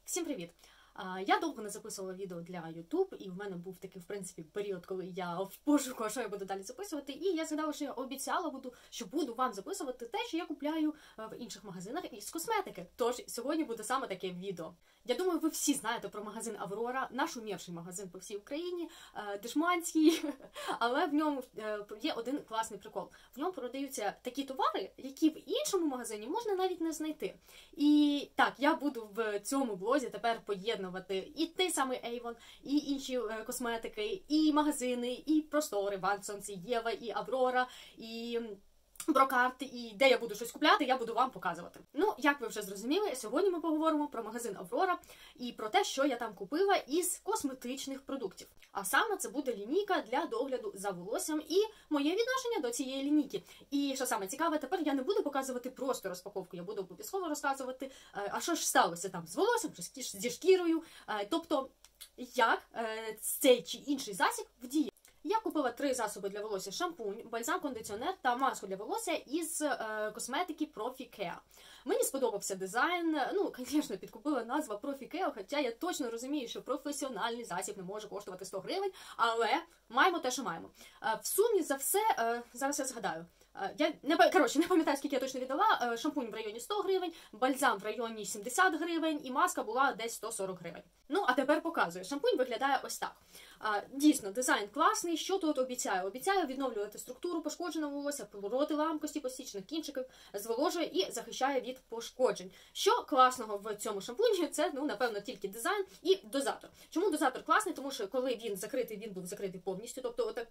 Всім привіт! Я довго не записувала відео для YouTube, і в мене був такий, в принципі, період, коли я в пошуку, що я буду далі записувати. І я згадала, що я обіцяла, що буду вам записувати те, що я купляю в інших магазинах із косметики. Тож сьогодні буде саме таке відео. Я думаю, ви всі знаєте про магазин Аврора, наш умівший магазин по всій Україні, дешманський, але в ньому є один класний прикол. В ньому продаються такі товари, які в іншому магазині можна навіть не знайти. І так, я буду в цьому блозі тепер поєднувати і той самий Avon, і інші косметики, і магазини, і простори, Вансонс, і Єва, і Аврора, і Брокарт, і де я буду щось купляти, я буду вам показувати. Ну, як ви вже зрозуміли, сьогодні ми поговоримо про магазин Аврора і про те, що я там купила із косметичних продуктів. А саме це буде лінійка для догляду за волоссям і моє відношення до цієї лінійки. І що саме цікаве, тепер я не буду показувати просто розпаковку, я буду обов'язково розказувати, а що ж сталося там з волоссям, зі шкірою, тобто як цей чи інший засіб вдіє. Я купила 3 засоби для волосся: шампунь, бальзам, кондиціонер та маску для волосся із косметики Profi Care. Мені сподобався дизайн, ну, звісно, підкупила назва Profi Care, хоча я точно розумію, що професіональний засіб не може коштувати 100 гривень, але маємо те, що маємо. В сумі за все, зараз я згадаю, я не пам'ятаю, скільки я точно віддала. Шампунь в районі 100 гривень, бальзам в районі 70 гривень і маска була десь 140 гривень. Ну, а тепер показую. Шампунь виглядає ось так. Дійсно, дизайн класний. Що тут обіцяю? Обіцяю відновлювати структуру пошкодженого волосся, проти ламкості посічних кінчиків, зволожує і захищає від пошкоджень. Що класного в цьому шампуні? Це, ну, напевно, тільки дизайн і дозатор. Чому дозатор класний? Тому що коли він закритий, він був закритий повністю, тобто отак...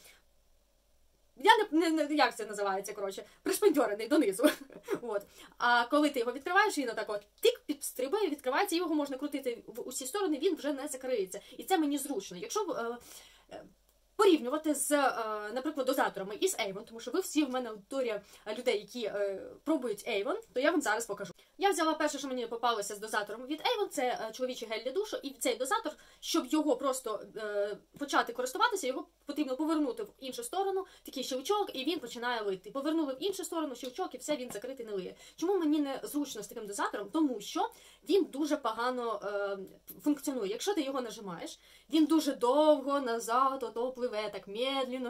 Я як це називається, коротше, пришпандьорений донизу. От. А коли ти його відкриваєш, він отак от тик, підстрибує, відкривається, його можна крутити в усі сторони, він вже не закриється. І це мені зручно. Якщо порівнювати з, наприклад, дозаторами із Avon, тому що ви всі в мене аудиторія людей, які пробують Avon, то я вам зараз покажу. Я взяла перше, що мені попалося з дозатором від Avon, це чоловічий гель для душу, і цей дозатор, щоб його просто почати користуватися, його потрібно повернути в іншу сторону, такий щелчок, і він починає лити. Повернули в іншу сторону щелчок, і все, він закритий, не лиє. Чому мені не зручно з таким дозатором? Тому що він дуже погано функціонує. Якщо ти його нажимаєш, він дуже довго назад, пливе так медленно.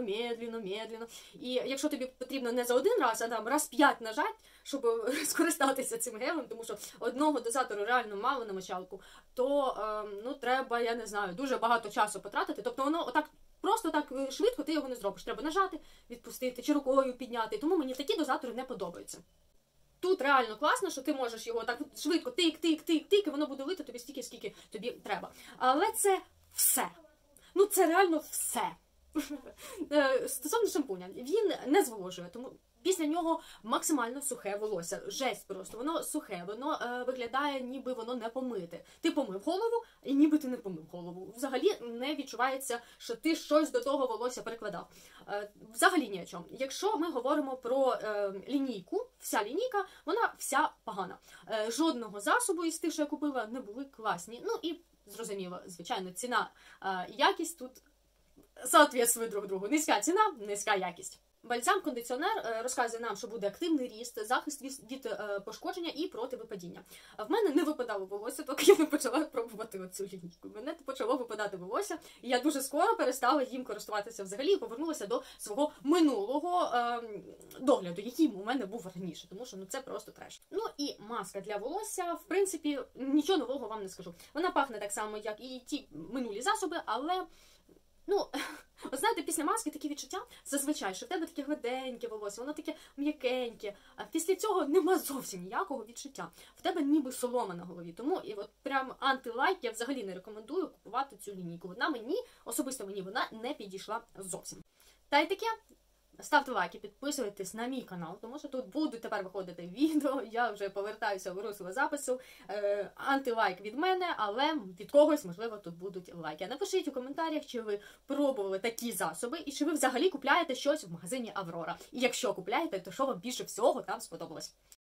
І якщо тобі потрібно не за один раз, а там раз 5 нажать, щоб скористатися цим гелем, тому що одного дозатору реально мало на мочалку, то ну, треба, я не знаю, дуже багато часу потратити. Тобто воно отак просто так швидко ти його не зробиш. Треба нажати, відпустити, чи рукою підняти. Тому мені такі дозатори не подобаються. Тут реально класно, що ти можеш його так швидко тик, і воно буде лити тобі стільки, скільки тобі треба. Але це все. Ну, це реально все. Стосовно шампуня, він не зволожує, тому після нього максимально сухе волосся. Жесть просто, воно сухе, воно виглядає, ніби воно не помите. Ти помив голову, і ніби ти не помив голову. Взагалі не відчувається, що ти щось до того волосся перекладав. Взагалі ні о чому. Якщо ми говоримо про лінійку, вся лінійка, вона вся погана. Жодного засобу із тих, що я купила, не були класні. Ну і зрозуміло, звичайно, ціна і якість тут соответствують друг другу. Низька ціна, низька якість. Бальзам-кондиціонер розказує нам, що буде активний ріст, захист від пошкодження і проти випадіння. В мене не випадало волосся, поки я не почала пробувати оцю лінійку. Мене почало випадати волосся, і я дуже скоро перестала їм користуватися взагалі і повернулася до свого минулого догляду, який у мене був раніше, тому що ну, це просто треш. Ну і маска для волосся, в принципі, нічого нового вам не скажу. Вона пахне так само, як і ті минулі засоби, але... Ну, ви знаєте, після маски такі відчуття зазвичай, що в тебе таке гладеньке волосся, воно таке м'якеньке, а після цього нема зовсім ніякого відчуття. В тебе ніби солома на голові. Тому і от прям антилайк я взагалі не рекомендую купувати цю лінійку. Вона мені, особисто мені, вона не підійшла зовсім. Та й таке. Ставте лайки, підписуйтесь на мій канал, тому що тут будуть тепер виходити відео, я вже повертаюся в русло запису. Антилайк від мене, але від когось, можливо, тут будуть лайки. Напишіть у коментарях, чи ви пробували такі засоби, і чи ви взагалі купляєте щось в магазині Аврора. І якщо купляєте, то що вам більше всього там сподобалось.